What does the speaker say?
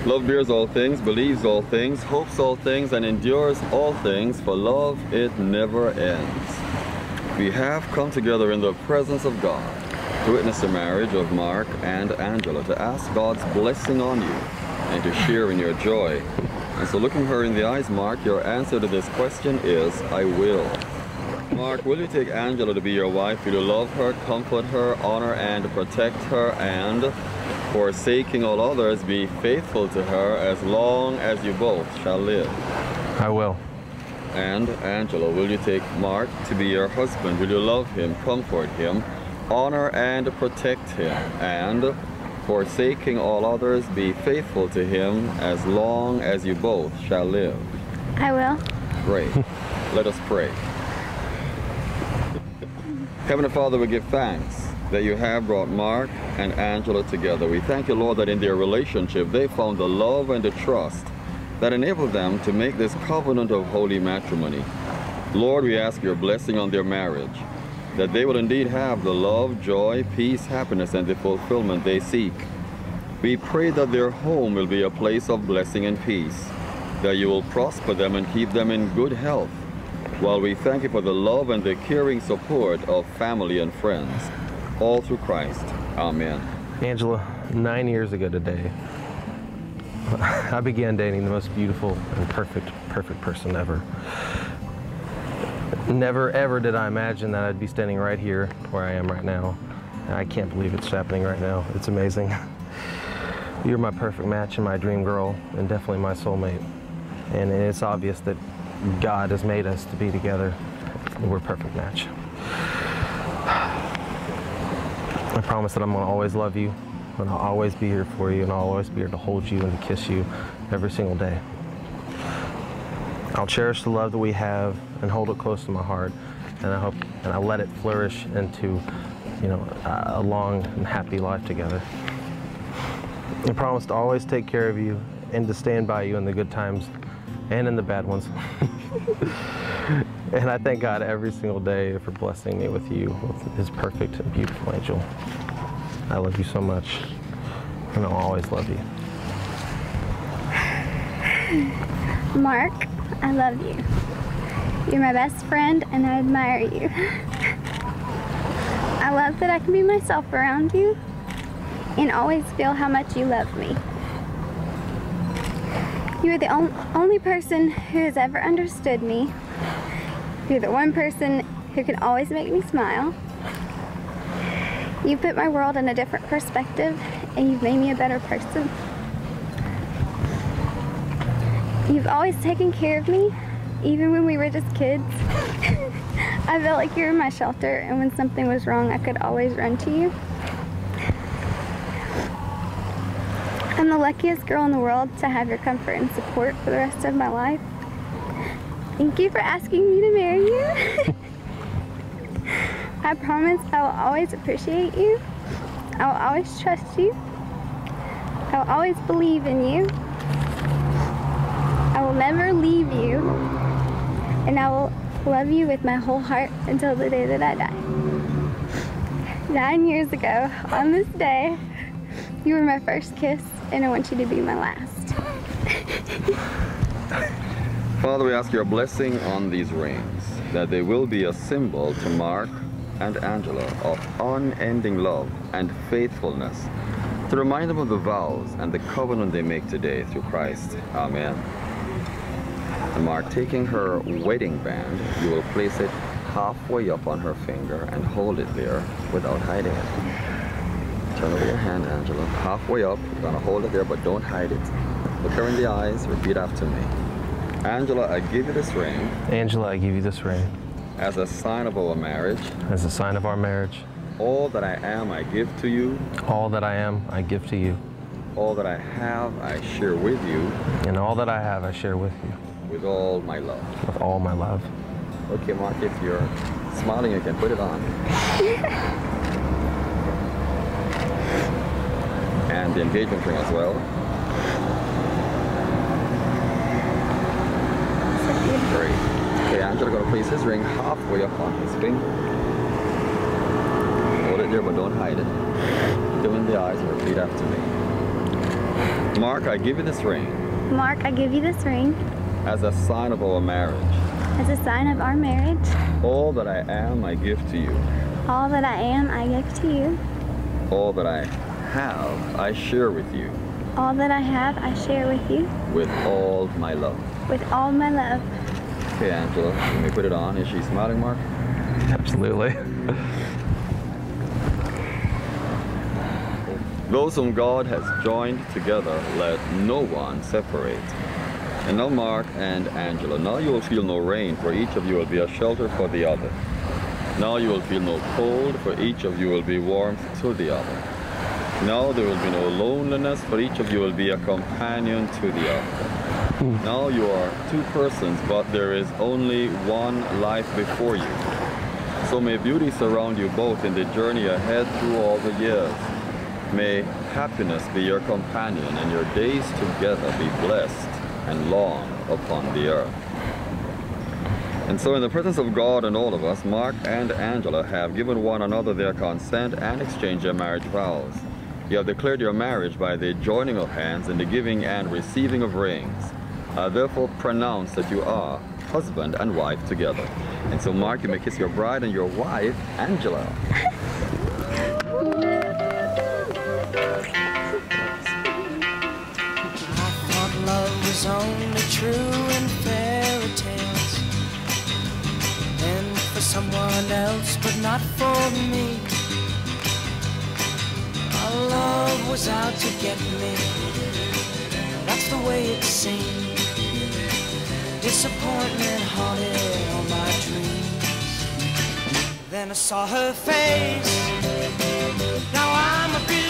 Love bears all things, believes all things, hopes all things, and endures all things, for love, it never ends. We have come together in the presence of God to witness the marriage of Mark and Angela, to ask God's blessing on you and to share in your joy. And so looking her in the eyes, Mark, your answer to this question is, I will. Mark, will you take Angela to be your wife? Will you love her, comfort her, honor and protect her, and forsaking all others, be faithful to her as long as you both shall live? I will. And Angela, will you take Mark to be your husband? Will you love him, comfort him, honor and protect him, and forsaking all others, be faithful to him as long as you both shall live? I will. Great. Let us pray. Heavenly Father, we give thanks that you have brought Mark and Angela together. We thank you, Lord, that in their relationship they found the love and the trust that enabled them to make this covenant of holy matrimony. Lord, we ask your blessing on their marriage, that they will indeed have the love, joy, peace, happiness, and the fulfillment they seek. We pray that their home will be a place of blessing and peace, that you will prosper them and keep them in good health, while we thank you for the love and the caring support of family and friends, all through Christ. Amen. Angela, 9 years ago today, I began dating the most beautiful and perfect person ever. Never ever did I imagine that I'd be standing right here where I am right now. And I can't believe it's happening right now. It's amazing. You're my perfect match and my dream girl, and definitely my soulmate. And it's obvious that God has made us to be together. We're a perfect match. I promise that I'm going to always love you, and I'll always be here for you, and I'll always be here to hold you and to kiss you every single day. I'll cherish the love that we have and hold it close to my heart, and I'll let it flourish into, a long and happy life together. I promise to always take care of you and to stand by you in the good times and in the bad ones. And I thank God every single day for blessing me with you, with his perfect and beautiful angel. I love you so much, and I'll always love you. Mark, I love you. You're my best friend, and I admire you. I love that I can be myself around you and always feel how much you love me. You are the only person who has ever understood me. You're the one person who can always make me smile. You've put my world in a different perspective, and you've made me a better person. You've always taken care of me, even when we were just kids. I felt like you were my shelter, and when something was wrong, I could always run to you. I'm the luckiest girl in the world to have your comfort and support for the rest of my life. Thank you for asking me to marry you. I promise I will always appreciate you. I will always trust you. I will always believe in you. I will never leave you. And I will love you with my whole heart until the day that I die. 9 years ago, on this day, you were my first kiss, and I want you to be my last. Father, we ask your blessing on these rings, that they will be a symbol to Mark and Angela of unending love and faithfulness, to remind them of the vows and the covenant they make today through Christ. Amen. And Mark, taking her wedding band, you will place it halfway up on her finger and hold it there without hiding it. Turn over your hand, Angela. Halfway up, you're going to hold it there, but don't hide it. Look her in the eyes, repeat after me. Angela, I give you this ring. Angela, I give you this ring. As a sign of our marriage. As a sign of our marriage. All that I am, I give to you. All that I am, I give to you. All that I have, I share with you. And all that I have, I share with you. With all my love. With all my love. Okay, Mark, if you're smiling, you can put it on. And the engagement ring as well. Great. Okay, Angela going to place his ring halfway up on his finger. Hold it there, but don't hide it. Look him in the eyes and repeat after me. Mark, I give you this ring Mark, I give you this ring as a sign of our marriage. as a sign of our marriage. All that I am, I give to you. All that I am, I give to you. All that I have, I share with you. All that I have, I share with you. With all my love. With all my love. Okay, Angela, let me put it on. Is she smiling, Mark? Absolutely. Those whom God has joined together, let no one separate. And now Mark and Angela, now you will feel no rain, for each of you will be a shelter for the other. Now you will feel no cold, for each of you will be warmth to the other. Now there will be no loneliness, for each of you will be a companion to the other. Now you are two persons, but there is only one life before you. So may beauty surround you both in the journey ahead through all the years. May happiness be your companion and your days together be blessed and long upon the earth. And so in the presence of God and all of us, Mark and Angela have given one another their consent and exchanged their marriage vows. You have declared your marriage by the joining of hands and the giving and receiving of rings. I therefore pronounce that you are husband and wife together. And so Mark, you may kiss your bride and your wife, Angela. Love was only true in fairy tales, and for someone else, but not for me. Our love was out to get me, that's the way it seemed. Disappointment haunted all my dreams. Then I saw her face, now I'm a believer.